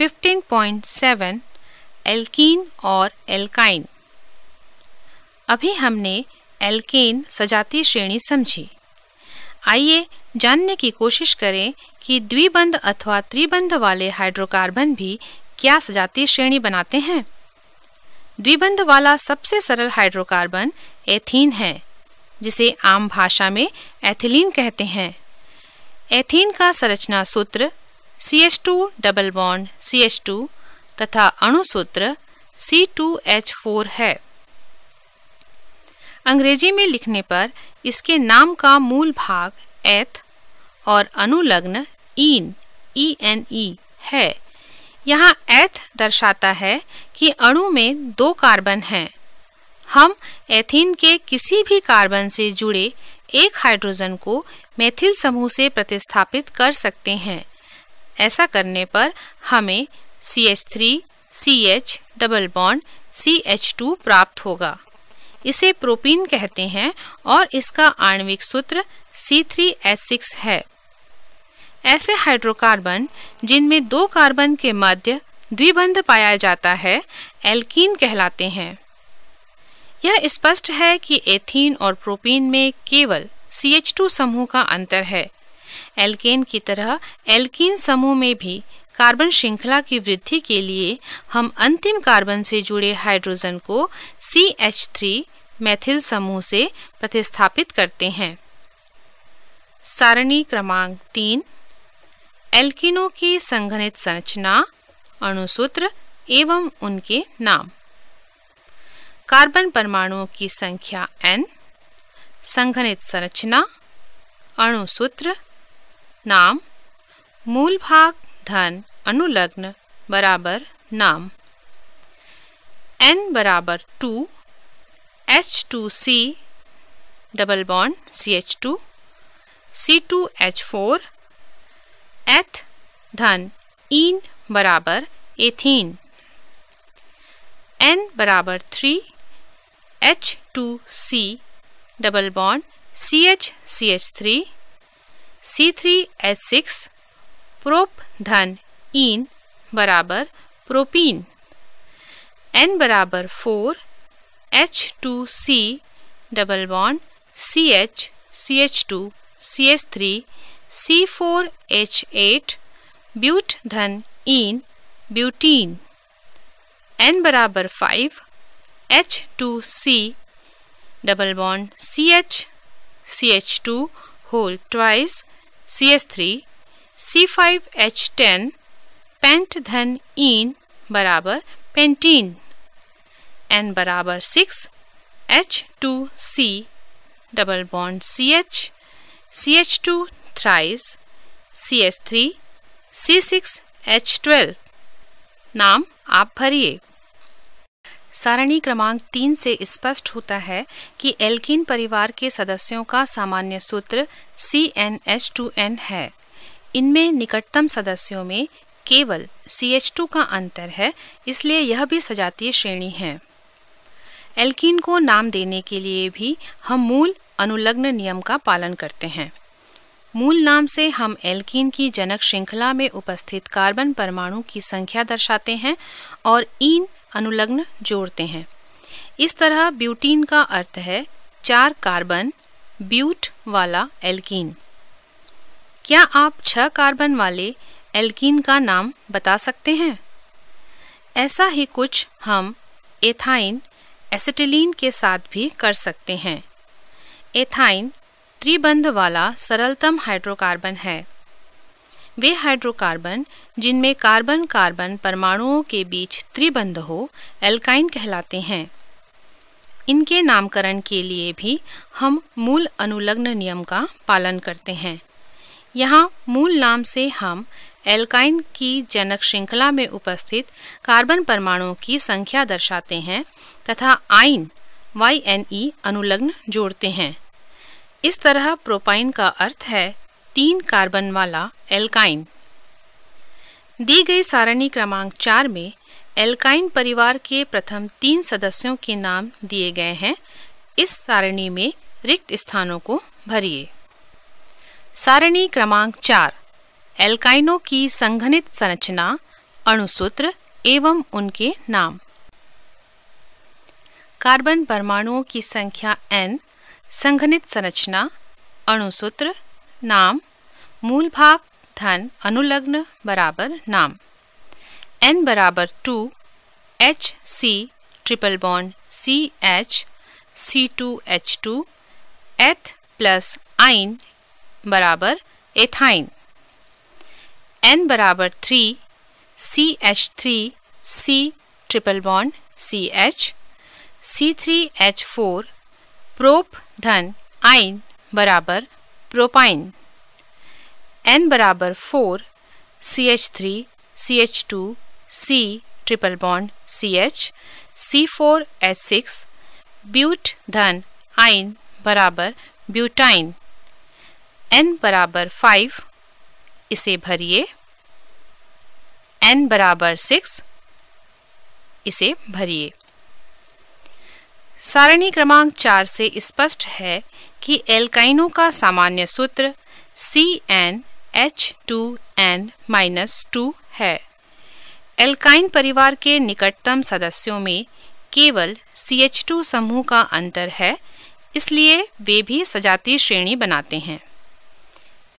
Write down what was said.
15.7 alkene और alkyne. अभी हमने एल्केन सजातीय श्रेणी समझी। आइए जानने की कोशिश करें कि द्विबंध अथवा त्रिबंध वाले हाइड्रोकार्बन भी क्या सजातीय श्रेणी बनाते हैं। द्विबंध वाला सबसे सरल हाइड्रोकार्बन एथीन है, जिसे आम भाषा में एथिलीन कहते हैं। एथीन का संरचना सूत्र CH2 डबल बॉन्ड CH2 तथा अणु सूत्र C2H4 है। अंग्रेजी में लिखने पर इसके नाम का मूल भाग एथ और अनुलग्न ईन ENE है। यहाँ एथ दर्शाता है कि अणु में 2 कार्बन हैं। हम एथीन के किसी भी कार्बन से जुड़े एक हाइड्रोजन को मेथिल समूह से प्रतिस्थापित कर सकते हैं। ऐसा करने पर हमें CH3 CH double bond CH2 प्राप्त होगा। इसे प्रोपीन कहते हैं और इसका आणविक सूत्र C3H6 है। ऐसे हाइड्रोकार्बन जिनमें 2 कार्बन के मध्य द्विबंध पाया जाता है एल्कीन कहलाते हैं। यह स्पष्ट है कि एथीन और प्रोपीन में केवल CH2 समूह का अंतर है। एल्केन की तरह एल्कीन समूह में भी कार्बन श्रृंखला की वृद्धि के लिए हम अंतिम कार्बन से जुड़े हाइड्रोजन को CH3 मेथिल समूह से प्रतिस्थापित करते हैं। सारणी क्रमांक 3 एल्कीनों की संघनित संरचना, अणुसूत्र एवं उनके नाम। कार्बन परमाणुओं की संख्या N, संघनित संरचना, अणुसूत्र, नाम, मूल भाग धन अनुलग्न बराबर नाम। N बराबर 2 H2C double bond CH2 C2H4 एथ धन ईन बराबर एथीन। N बराबर 3 H2C double bond CH3 C3H6 prop धन ईन बराबर प्रोपीन। N बराबर 4 H2C double bond CH CH2 CH3 C4H8 ब्यूट धन ईन ब्यूटीन। N बराबर 5 H2C double bond CH CH2 whole twice CH3 C5H10 pent धन ene बराबर pentene. N बराबर 6 H2C double bond CH CH2 thrice CH3 C6H12। नाम आप भरिए। सारणी क्रमांक 3 से स्पष्ट होता है कि एल्कीन परिवार के सदस्यों का सामान्य सूत्र CnH2n है। इनमें निकटतम सदस्यों में केवल CH2 का अंतर है, इसलिए यह भी सजातीय श्रेणी है। एल्कीन को नाम देने के लिए भी हम मूल अनुलग्न नियम का पालन करते हैं। मूल नाम से हम एल्कीन की जनक श्रृंखला में उपस्थित कार्बन परमाणु की संख्या दर्शाते हैं और ईन अनुलग्न जोड़ते हैं। इस तरह ब्यूटीन का अर्थ है 4 कार्बन ब्यूट वाला एल्कीन। क्या आप 6 कार्बन वाले एल्कीन का नाम बता सकते हैं? ऐसा ही कुछ हम एथाइन एसिटिलीन के साथ भी कर सकते हैं। एथाइन त्रिबंध वाला सरलतम हाइड्रोकार्बन है। वे हाइड्रोकार्बन जिनमें कार्बन कार्बन परमाणुओं के बीच त्रिबंध हो एल्काइन कहलाते हैं। इनके नामकरण के लिए भी हम मूल अनुलग्न नियम का पालन करते हैं। यहाँ मूल नाम से हम एल्काइन की जनक श्रृंखला में उपस्थित कार्बन परमाणुओं की संख्या दर्शाते हैं तथा आइन YNE अनुलग्न जोड़ते हैं। इस तरह प्रोपाइन का अर्थ है 3 कार्बन वाला एल्काइन। दी गई सारणी क्रमांक 4 में एल्काइन परिवार के प्रथम 3 सदस्यों के नाम दिए गए हैं। इस सारणी में रिक्त स्थानों को भरिए। सारणी क्रमांक 4 एल्काइनों की संघनित संरचना, अणुसूत्र एवं उनके नाम। कार्बन परमाणुओं की संख्या n, संघनित संरचना, अणुसूत्र, नाम, मूल भाग धन अनुलग्न बराबर नाम। n बराबर 2, HC triple bond CH C2H2 एथ प्लस आइन बराबर एथाइन। n बराबर 3, CH3 C triple bond CH C3H4 prop धन आइन बराबर प्रोपाइन। n बराबर 4, CH3 CH2 C triple bond CH C4H6 but धन आइन बराबर ब्यूटाइन। n बराबर 5, इसे भरिए। n बराबर 6, इसे भरिए। सारणी क्रमांक 4 से स्पष्ट है कि एल्काइनों का सामान्य सूत्र CnH2n-2 है। एल्काइन परिवार के निकटतम सदस्यों में केवल CH2 समूह का अंतर है, इसलिए वे भी सजातीय श्रेणी बनाते हैं।